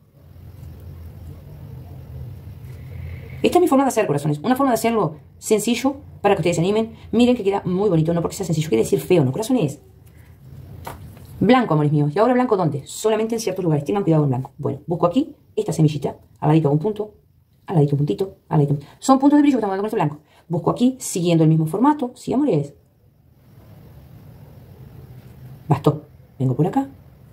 Speaker 1: Esta es mi forma de hacer, corazones. Una forma de hacerlo sencillo para que ustedes se animen. Miren que queda muy bonito, no porque sea sencillo, quiere decir feo, ¿no, corazones? Blanco, amores míos. ¿Y ahora blanco dónde? Solamente en ciertos lugares. Tengan cuidado con blanco. Bueno, busco aquí esta semillita, al ladito un punto, al ladito un puntito, al ladito un puntito. Son puntos de brillo que estamos dando con este blanco. Busco aquí, siguiendo el mismo formato. ¿Sí, amores? Bastó. Vengo por acá.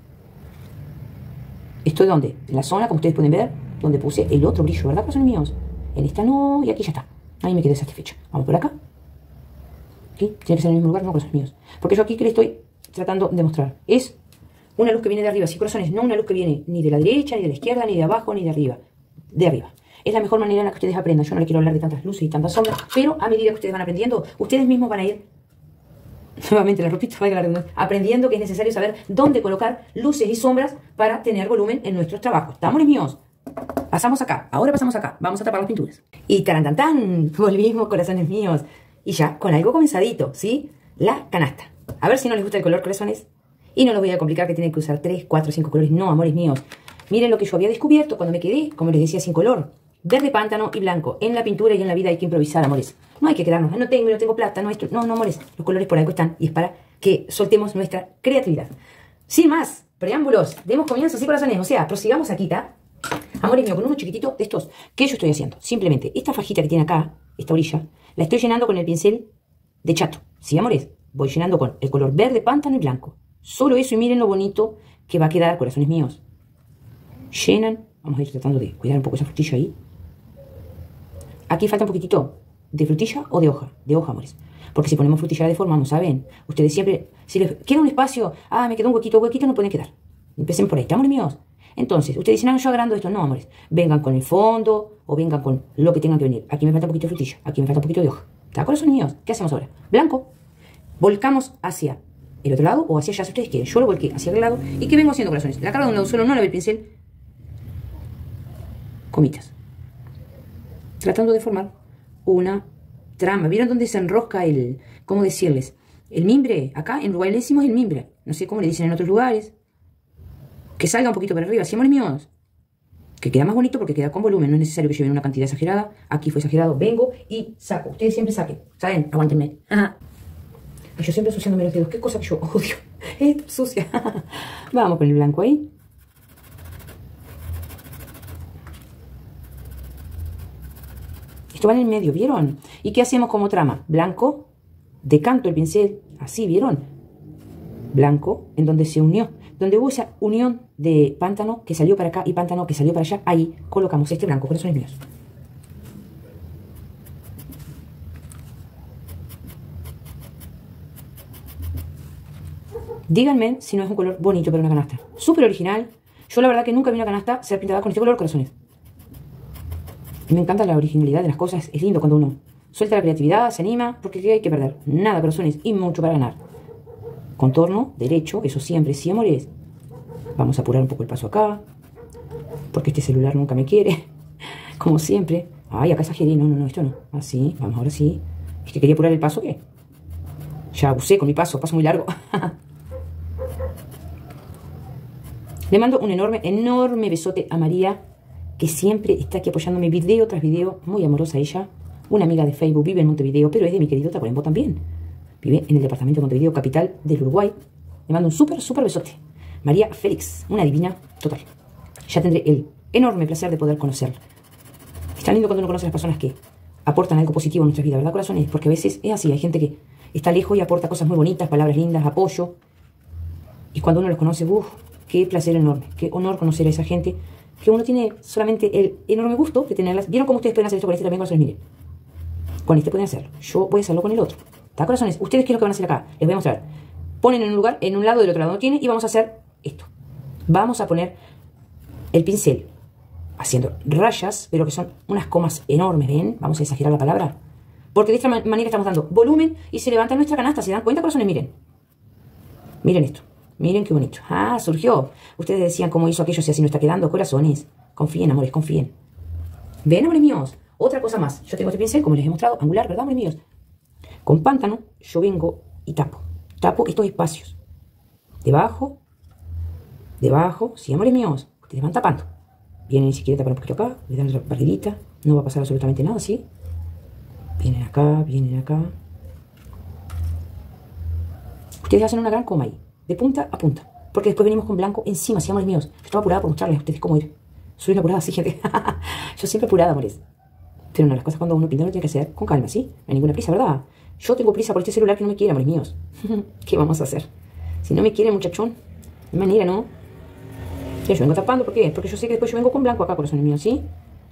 Speaker 1: ¿Estoy dónde? En la zona, como ustedes pueden ver, donde puse el otro brillo, ¿verdad, corazones míos? En esta no, y aquí ya está. Ahí me quedé satisfecha. Vamos por acá. ¿Sí? Tiene que ser en el mismo lugar, no, corazones míos. Porque yo aquí que le estoy tratando de mostrar es una luz que viene de arriba, sí, corazones, no una luz que viene ni de la derecha, ni de la izquierda, ni de abajo, ni de arriba. De arriba. Es la mejor manera en la que ustedes aprendan. Yo no les quiero hablar de tantas luces y tantas sombras, pero a medida que ustedes van aprendiendo, ustedes mismos van a ir, nuevamente la repito, aprendiendo que es necesario saber dónde colocar luces y sombras para tener volumen en nuestros trabajos. ¿Estamos, míos? Pasamos acá, ahora pasamos acá, vamos a tapar las pinturas. Y tarantantán, volvimos, corazones míos. Y ya, con algo comenzadito, ¿sí? La canasta. A ver si no les gusta el color, corazones. Y no los voy a complicar que tienen que usar tres, cuatro, cinco colores. No, amores míos. Miren lo que yo había descubierto cuando me quedé, como les decía, sin color. Verde pántano y blanco. En la pintura y en la vida hay que improvisar, amores. No hay que quedarnos, no tengo, no tengo plata, no esto. No, no, amores. Los colores por algo están y es para que soltemos nuestra creatividad. Sin más preámbulos, demos comienzo, ¿sí, corazones? O sea, prosigamos aquí, ¿está? Amores míos, con uno chiquitito de estos. ¿Qué yo estoy haciendo? Simplemente, esta fajita que tiene acá, esta orilla, la estoy llenando con el pincel de chato. ¿Sí, amores? Voy llenando con el color verde, pántano y blanco. Solo eso y miren lo bonito que va a quedar, corazones míos. Llenan. Vamos a ir tratando de cuidar un poco esa frutilla ahí. Aquí falta un poquitito de frutilla o de hoja. De hoja, amores. Porque si ponemos frutilla la deformamos, ¿saben? Ustedes siempre, si les queda un espacio, ah, me quedó un huequito, huequito, no pueden quedar. Empecen por ahí, ¿estamos, míos? Entonces, ustedes dicen, ah, yo agrando esto. No, amores. Vengan con el fondo o vengan con lo que tengan que venir. Aquí me falta un poquito de frutilla. Aquí me falta un poquito de hoja. ¿Está, corazones míos? ¿Qué hacemos ahora? Blanco. Volcamos hacia el otro lado o hacia allá si ustedes quieren. Yo lo volqué hacia el lado. ¿Y qué vengo haciendo, corazones? La cara donde un solo no lavé el pincel. Comitas. Tratando de formar una trama. ¿Vieron dónde se enrosca el, cómo decirles? El mimbre. Acá en Uruguay le decimos el mimbre. No sé cómo le dicen en otros lugares. Que salga un poquito para arriba. ¿Sí, amores míos? Que queda más bonito porque queda con volumen. No es necesario que lleven una cantidad exagerada. Aquí fue exagerado. Vengo y saco. Ustedes siempre saquen. ¿Saben? Aguántenme. Ajá. Yo siempre asociándome los dedos. Qué cosa que yo odio. Esto sucia. Vamos con el blanco ahí. Esto va en el medio, ¿vieron? ¿Y qué hacemos como trama? Blanco, decanto el pincel, así, ¿vieron? Blanco, en donde se unió, donde hubo esa unión de pántano que salió para acá y pántano que salió para allá, ahí colocamos este blanco, corazones míos. Díganme si no es un color bonito para una canasta. Súper original. Yo la verdad que nunca vi una canasta ser pintada con este color, corazones. Y me encanta la originalidad de las cosas. Es lindo cuando uno suelta la creatividad, se anima, porque ¿qué hay que perder? Nada, corazones, y mucho para ganar. Contorno, derecho, eso siempre, sí, amores. Vamos a apurar un poco el paso acá, porque este celular nunca me quiere, como siempre. Ay, acá exageré, no, no, no, esto no. Así, vamos, ahora sí. Es que quería apurar el paso, ¿qué? Ya abusé con mi paso, paso muy largo. Le mando un enorme, enorme besote a María, que siempre está aquí apoyándome video tras video, muy amorosa ella, una amiga de Facebook, vive en Montevideo, pero es de mi querido Tacuarembó también. Vive en el departamento de Montevideo, capital del Uruguay. Le mando un súper, súper besote. María Félix, una divina total. Ya tendré el enorme placer de poder conocerla. Es tan lindo cuando uno conoce a las personas que aportan algo positivo a nuestra vida, ¿verdad, corazones? Porque a veces es así, hay gente que está lejos y aporta cosas muy bonitas, palabras lindas, apoyo. Y cuando uno los conoce, uff, qué placer enorme, qué honor conocer a esa gente, que uno tiene solamente el enorme gusto de tenerlas. ¿Vieron cómo ustedes pueden hacer esto con este también? Corazones, miren. Con este pueden hacerlo. Yo voy a hacerlo con el otro. ¿Está, corazones? Ustedes, ¿qué es lo que van a hacer acá? Les voy a mostrar. Ponen en un lugar, en un lado del otro lado no tiene, y vamos a hacer esto. Vamos a poner el pincel haciendo rayas, pero que son unas comas enormes, ¿ven? Vamos a exagerar la palabra. Porque de esta manera estamos dando volumen y se levanta nuestra canasta. ¿Se dan cuenta, corazones? Miren. Miren esto. Miren qué bonito. Ah, surgió. Ustedes decían cómo hizo aquello si así no está quedando, corazones. Confíen, amores, confíen. ¿Ven, amores míos? Otra cosa más. Yo tengo este pincel, como les he mostrado, angular, ¿verdad, amores míos? Con pántano, yo vengo y tapo. Tapo estos espacios. Debajo. Debajo. Sí, amores míos. Ustedes van tapando. Vienen si quieren tapar un poquito acá. Le dan la barriguita. No va a pasar absolutamente nada, ¿sí? Vienen acá, vienen acá. Ustedes hacen una gran coma ahí. De punta a punta. Porque después venimos con blanco encima, ¿sí, amores míos? Yo estaba apurada por mostrarles a ustedes cómo ir. Soy una apurada, sí, gente. Yo siempre apurada, amores. Pero una de las cosas cuando uno pinta uno tiene que hacer con calma, ¿sí? No hay ninguna prisa, ¿verdad? Yo tengo prisa por este celular que no me quiere, amores míos. ¿Qué vamos a hacer? Si no me quiere, muchachón, de manera, ¿no? Yo vengo tapando, ¿por qué? Porque yo sé que después yo vengo con blanco acá, corazones míos, ¿sí?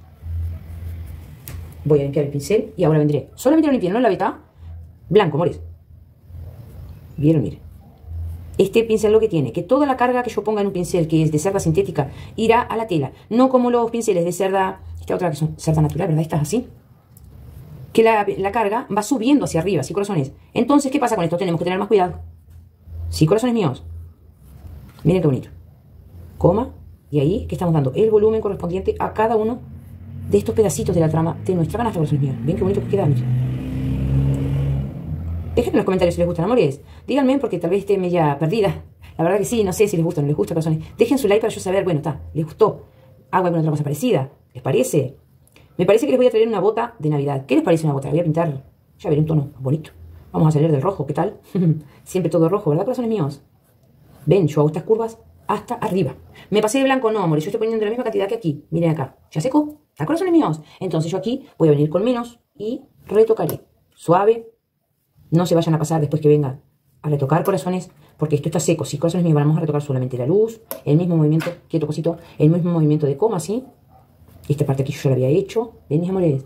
Speaker 1: Voy a limpiar el pincel y ahora vendré. Solamente lo limpié, no la veta. Blanco, amores. ¿Vieron? Miren. Este pincel lo que tiene, que toda la carga que yo ponga en un pincel que es de cerda sintética irá a la tela. No como los pinceles de cerda, esta otra que son cerda natural, ¿verdad? Estas así. Que la, la carga va subiendo hacia arriba, ¿sí, corazones? Entonces, ¿qué pasa con esto? Tenemos que tener más cuidado. ¿Sí, corazones míos? Miren qué bonito. Coma. Y ahí que estamos dando el volumen correspondiente a cada uno de estos pedacitos de la trama de nuestra canasta, corazones míos. Ven qué bonito que queda. Déjenme en los comentarios si les gustan, amores. Díganme porque tal vez esté media perdida. La verdad que sí, no sé si les gusta o no les gusta, corazones. Dejen su like para yo saber, bueno, está, les gustó. ¿Hago alguna otra cosa parecida? ¿Les parece? Me parece que les voy a traer una bota de Navidad. ¿Qué les parece una bota? La voy a pintar, ya veré, un tono bonito. Vamos a salir del rojo, ¿qué tal? Siempre todo rojo, ¿verdad, corazones míos? Ven, yo hago estas curvas hasta arriba. ¿Me pasé de blanco? No, amores, yo estoy poniendo la misma cantidad que aquí. Miren acá, ¿ya seco? ¿Está, corazones míos? Entonces yo aquí voy a venir con menos y retocaré. Suave. No se vayan a pasar después que venga a retocar, corazones, porque esto está seco. Sí, corazones míos, vamos a retocar solamente la luz, el mismo movimiento, quieto cosito, el mismo movimiento de coma, ¿sí? Esta parte aquí yo ya la había hecho. ¿Ven, mis amores?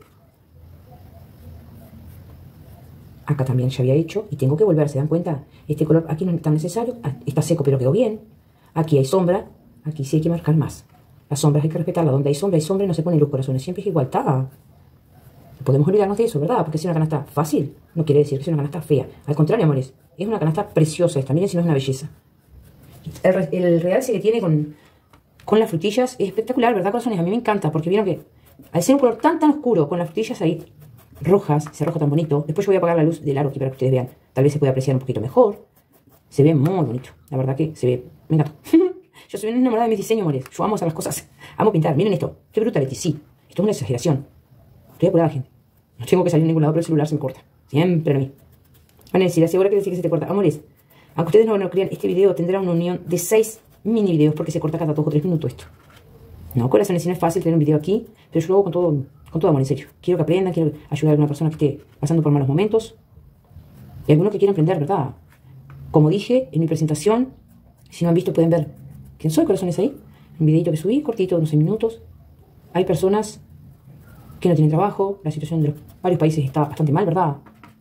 Speaker 1: Acá también ya había hecho y tengo que volver, ¿se dan cuenta? Este color aquí no es tan necesario. Ah, está seco, pero quedó bien. Aquí hay sombra, aquí sí hay que marcar más. Las sombras hay que respetarlas. Donde hay sombra, hay sombra y no se pone luz, corazones. Siempre es igual, está. Podemos olvidarnos de eso, ¿verdad? Porque es una canasta fácil, no quiere decir que sea una canasta fea. Al contrario, amores, es una canasta preciosa esta. Miren si no es una belleza. El, el realce que tiene con, con las frutillas es espectacular, ¿verdad, corazones? A mí me encanta, porque vieron que al ser un color tan tan oscuro, con las frutillas ahí rojas, ese rojo tan bonito, después yo voy a apagar la luz del aro aquí para que ustedes vean. Tal vez se pueda apreciar un poquito mejor. Se ve muy bonito, la verdad que se ve, me encanta. Yo soy una enamorada de mis diseños, amores. Yo amo hacer las cosas, amo pintar. Miren esto, qué brutality, sí. Esto es una exageración. Estoy apurada, gente. No tengo que salir a ningún lado, pero el celular se me corta. Siempre a mí. Van a decir, asegura que decir que se te corta. Amores, aunque ustedes no lo crean, este video tendrá una unión de seis mini videos porque se corta cada dos o tres minutos esto. No, corazones, si no es fácil tener un video aquí, pero yo lo hago con todo, con todo amor, en serio. Quiero que aprendan, quiero ayudar a alguna persona que esté pasando por malos momentos. Y algunos que quieran aprender, ¿verdad? Como dije en mi presentación, si no han visto pueden ver quién soy, corazones, ahí. Un videito que subí, cortito, de unos seis minutos. Hay personas que no tienen trabajo, la situación de los varios países está bastante mal, ¿verdad?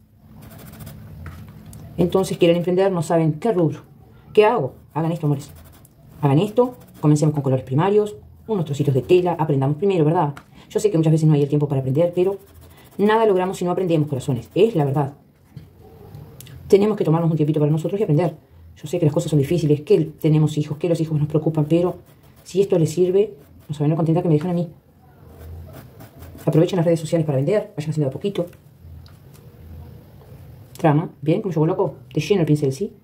Speaker 1: Entonces quieren emprender, no saben qué rubro. ¿Qué hago? Hagan esto, amores. Hagan esto, comencemos con colores primarios, unos trocitos de tela, aprendamos primero, ¿verdad? Yo sé que muchas veces no hay el tiempo para aprender, pero nada logramos si no aprendemos, corazones. Es la verdad. Tenemos que tomarnos un tiempito para nosotros y aprender. Yo sé que las cosas son difíciles, que tenemos hijos, que los hijos nos preocupan, pero si esto les sirve, no saben lo contenta que me dejan a mí. Aprovechen las redes sociales para vender, vayan haciendo de a poquito. Trama, bien, como yo coloco, te lleno el pincel, ¿sí?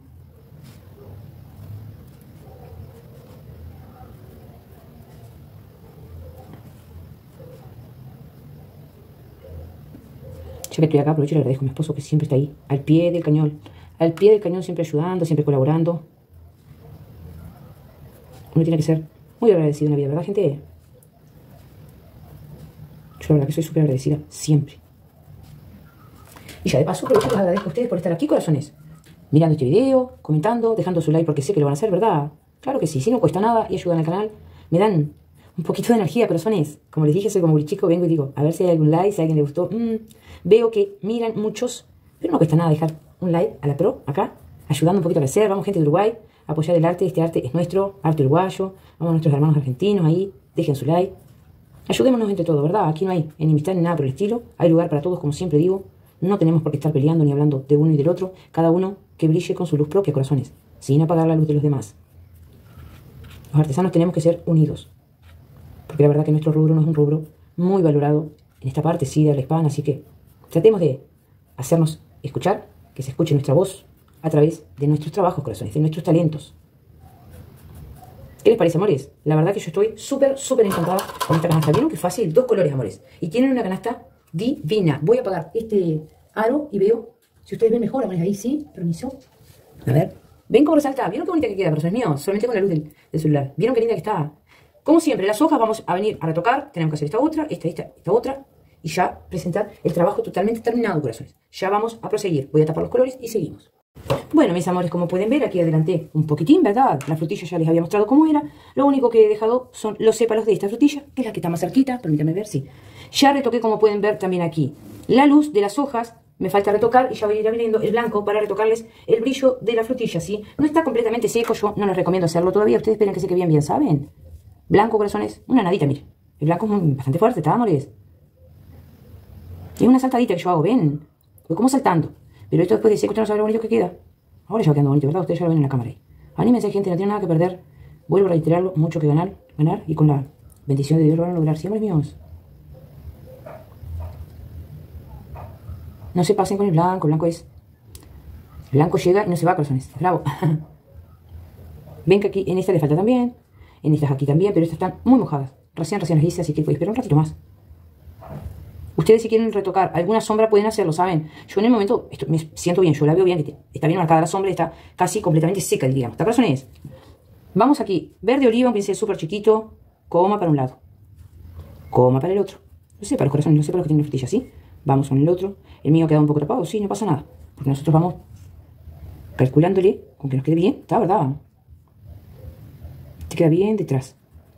Speaker 1: Ya que estoy acá, aprovecho y le agradezco a mi esposo que siempre está ahí, al pie del cañón. Al pie del cañón, siempre ayudando, siempre colaborando. Uno tiene que ser muy agradecido en la vida, ¿verdad, gente? Yo la verdad que soy súper agradecida, siempre. Y ya de paso, aprovecho y les agradezco a ustedes por estar aquí, corazones. Mirando este video, comentando, dejando su like porque sé que lo van a hacer, ¿verdad? Claro que sí, si no cuesta nada y ayudan al canal. Me dan un poquito de energía, corazones. Como les dije, soy como un chico, vengo y digo, a ver si hay algún like, si a alguien le gustó. Mm, veo que miran muchos, pero no cuesta nada dejar un like a la pro, acá, ayudando un poquito a crecer. Vamos, gente de Uruguay, a apoyar el arte. Este arte es nuestro, arte uruguayo. Vamos a nuestros hermanos argentinos ahí, dejen su like. Ayudémonos entre todos, ¿verdad? Aquí no hay enemistad ni nada por el estilo. Hay lugar para todos, como siempre digo. No tenemos por qué estar peleando ni hablando de uno y del otro. Cada uno que brille con su luz propia, corazones, sin apagar la luz de los demás. Los artesanos tenemos que ser unidos. Porque la verdad que nuestro rubro no es un rubro muy valorado en esta parte, sí, de habla hispana. Así que tratemos de hacernos escuchar, que se escuche nuestra voz a través de nuestros trabajos, corazones, de nuestros talentos. ¿Qué les parece, amores? La verdad que yo estoy súper, súper encantada con esta canasta. ¿Vieron qué fácil? Dos colores, amores. Y tienen una canasta divina. Voy a apagar este aro y veo si ustedes ven mejor, amores. Ahí sí, permiso. A ver. ¿Ven cómo resalta? ¿Vieron qué bonita que queda, corazones míos? Solamente con la luz del, del celular. ¿Vieron qué linda que está? Como siempre, las hojas vamos a venir a retocar. Tenemos que hacer esta otra, esta, esta, esta otra. Y ya presentar el trabajo totalmente terminado, corazones. Ya vamos a proseguir. Voy a tapar los colores y seguimos. Bueno, mis amores, como pueden ver, aquí adelanté un poquitín, ¿verdad? La frutilla ya les había mostrado cómo era. Lo único que he dejado son los sépalos de esta frutilla, que es la que está más cerquita. Permítanme ver, sí. Ya retoqué, como pueden ver también aquí, la luz de las hojas. Me falta retocar y ya voy a ir abriendo el blanco para retocarles el brillo de la frutilla, ¿sí? No está completamente seco, yo no les recomiendo hacerlo todavía. Ustedes esperen que seque bien, bien, ¿saben? Blanco, corazones, una nadita, miren. El blanco es muy, bastante fuerte, ¿está, amores? Es una saltadita que yo hago, ¿ven? Voy como saltando. Pero esto después de seco, usted no sabe lo bonito que queda. Ahora ya va quedando bonito, ¿verdad? Ustedes ya lo ven en la cámara ahí. Anímense, gente, no tienen nada que perder. Vuelvo a reiterarlo, mucho que ganar, ganar. Y con la bendición de Dios lo van a lograr. ¿Sí, hombres míos? No se pasen con el blanco, el blanco es... El blanco llega y no se va, corazones. Bravo. Ven que aquí, en esta le falta también. En estas aquí también, pero estas están muy mojadas. Recién, recién las hice, así que podéis esperar un ratito más. Ustedes si quieren retocar alguna sombra pueden hacerlo, ¿saben? Yo en el momento esto, me siento bien, yo la veo bien, que está bien marcada la sombra y está casi completamente seca, digamos. ¿Está, corazones? Vamos aquí. Verde oliva, un pincel súper chiquito. Coma para un lado. Coma para el otro. No sé para los corazones, no sé para los que tienen frutilla, ¿sí? Vamos con el otro. El mío queda un poco tapado, sí, no pasa nada. Porque nosotros vamos calculándole con que nos quede bien. Está, ¿verdad? Te queda bien detrás.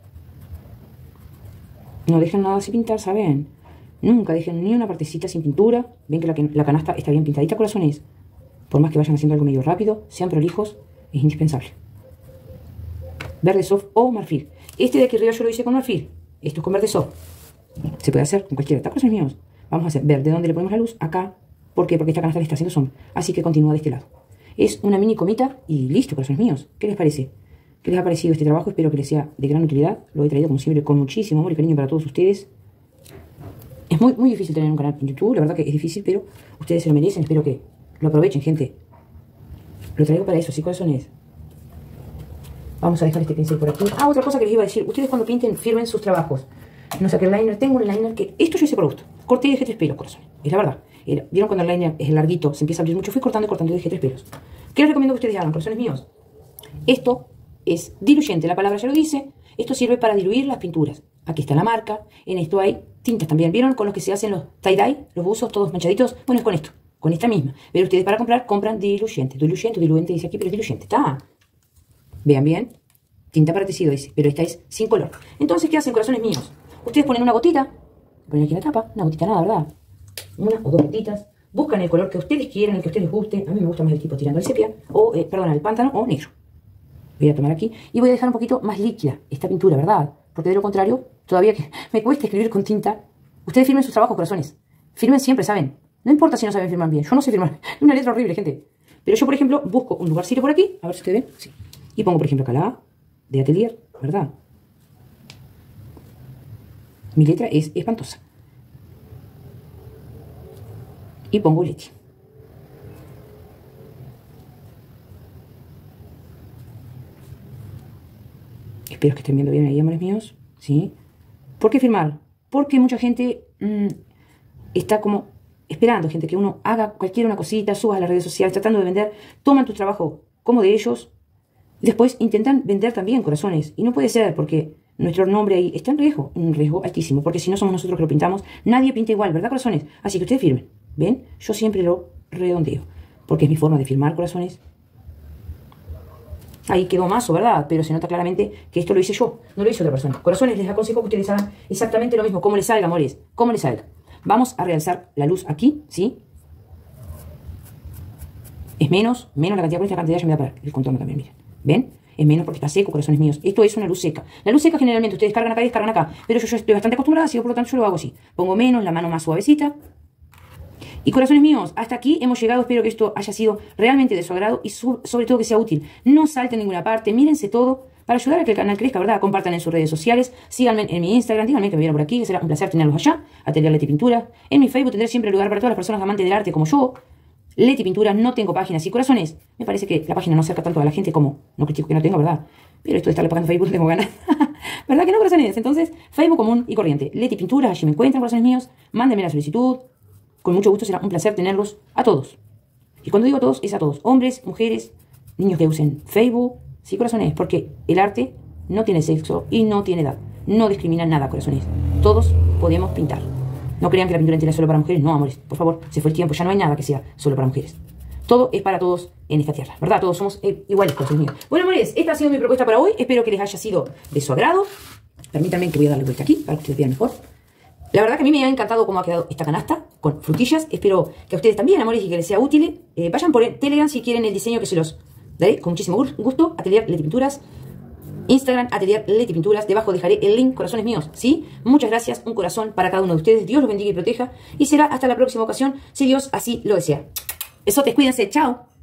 Speaker 1: No dejen nada sin pintar, ¿saben? Nunca dejen ni una partecita sin pintura. Ven que la, la canasta está bien pintadita, corazones. Por más que vayan haciendo algo medio rápido, sean prolijos, es indispensable. Verde soft o marfil. Este de aquí arriba yo lo hice con marfil. Esto es con verde soft. Se puede hacer con cualquiera. ¿Está, corazones míos? Vamos a hacer verde. ¿Dónde le ponemos la luz? Acá. ¿Por qué? Porque esta canasta le está haciendo sombra. Así que continúa de este lado. Es una mini comita y listo, corazones míos. ¿Qué les parece? ¿Qué les ha parecido este trabajo? Espero que les sea de gran utilidad. Lo he traído como siempre con muchísimo amor y cariño para todos ustedes. Es muy, muy difícil tener un canal en YouTube, la verdad que es difícil, pero ustedes se lo merecen, espero que lo aprovechen, gente. Lo traigo para eso, ¿sí, corazones? Vamos a dejar este pincel por aquí. Ah, otra cosa que les iba a decir, ustedes cuando pinten, firmen sus trabajos. No saquen el liner, tengo un liner que, esto yo hice por gusto. Corté y dejé tres pelos, corazones, es la verdad. Era, ¿vieron cuando el liner es larguito, se empieza a abrir mucho? Fui cortando y cortando y dejé tres pelos. ¿Qué les recomiendo que ustedes hagan, corazones míos? Esto es diluyente, la palabra ya lo dice. Esto sirve para diluir las pinturas. Aquí está la marca, en esto hay tintas también. ¿Vieron con los que se hacen los tie-dye, los buzos todos manchaditos? Bueno, es con esto, con esta misma. Pero ustedes para comprar, compran diluyente. Diluyente, diluente dice aquí, pero es diluyente. ¿Está? Vean bien. Tinta para tecido dice, pero esta es sin color. Entonces, ¿qué hacen, corazones míos? Ustedes ponen una gotita, ponen aquí en la tapa, una gotita nada, ¿verdad? Una o dos gotitas. Buscan el color que ustedes quieran, el que a ustedes les guste. A mí me gusta más el tipo tirando al sepia, o, eh, perdón, al pántano o negro. Voy a tomar aquí y voy a dejar un poquito más líquida esta pintura, ¿verdad? Porque de lo contrario, todavía que me cuesta escribir con tinta. Ustedes firmen sus trabajos, corazones. Firmen siempre, ¿saben? No importa si no saben firmar bien. Yo no sé firmar. Es una letra horrible, gente. Pero yo, por ejemplo, busco un lugarcito por aquí. A ver si ustedes ven. Sí. Y pongo, por ejemplo, acá la A de Atelier, ¿verdad? Mi letra es espantosa. Y pongo Leti. Espero que estén viendo bien ahí, amores míos. ¿Sí? ¿Por qué firmar? Porque mucha gente mmm, está como esperando, gente, que uno haga cualquier una cosita, suba a las redes sociales, tratando de vender, toman tu trabajo como de ellos, y después intentan vender también, corazones. Y no puede ser, porque nuestro nombre ahí está en riesgo, un riesgo altísimo, porque si no somos nosotros que lo pintamos, nadie pinta igual, ¿verdad, corazones? Así que ustedes firmen, ¿ven? Yo siempre lo redondeo, porque es mi forma de firmar, corazones. Ahí quedó mazo, ¿verdad? Pero se nota claramente que esto lo hice yo, no lo hizo otra persona. Corazones, les aconsejo que ustedes hagan exactamente lo mismo, como les salga, amores, como les salga. Vamos a realzar la luz aquí, ¿sí? Es menos, menos la cantidad, con esta cantidad ya me da para el contorno también, miren. ¿Ven? es menos porque está seco, corazones míos. Esto es una luz seca. La luz seca generalmente ustedes cargan acá y descargan acá, pero yo, yo estoy bastante acostumbrada, así que por lo tanto yo lo hago así. Pongo menos, la mano más suavecita. Y corazones míos, hasta aquí hemos llegado. Espero que esto haya sido realmente de su agrado y su, sobre todo que sea útil. No salten en ninguna parte, mírense todo para ayudar a que el canal crezca, ¿verdad? Compartan en sus redes sociales, síganme en mi Instagram, díganme que me vieron por aquí, que será un placer tenerlos allá. Atelier Leti Pintura. En mi Facebook tendré siempre lugar para todas las personas amantes del arte como yo. Leti Pintura, no tengo páginas y corazones. Me parece que la página no acerca tanto a la gente como, no critico que no tenga, ¿verdad? Pero esto de estarle pagando Facebook no tengo ganas. ¿Verdad que no, corazones? Entonces, Facebook común y corriente. Leti Pintura, allí me encuentran, corazones míos. Mándenme la solicitud. Con mucho gusto, será un placer tenerlos a todos. Y cuando digo a todos, es a todos. Hombres, mujeres, niños que usen Facebook. Sí, corazones, porque el arte no tiene sexo y no tiene edad. No discrimina nada, corazones. Todos podemos pintar. No crean que la pintura entera es solo para mujeres. No, amores, por favor, se fue el tiempo. Ya no hay nada que sea solo para mujeres. Todo es para todos en esta tierra, ¿verdad? Todos somos eh, iguales, corazones míos. Bueno, amores, esta ha sido mi propuesta para hoy. Espero que les haya sido de su agrado. Permítanme que voy a darle vuelta aquí para que ustedes vean mejor. La verdad que a mí me ha encantado cómo ha quedado esta canasta con frutillas. Espero que a ustedes también, amores, y que les sea útil. Eh, vayan por Telegram si quieren el diseño, que se los daré con muchísimo gusto. Atelier Leti Pinturas. Instagram, Atelier Leti Pinturas. Debajo dejaré el link, corazones míos. ¿Sí? Muchas gracias. Un corazón para cada uno de ustedes. Dios los bendiga y proteja. Y será hasta la próxima ocasión, si Dios así lo desea. Besotes, cuídense. Chao.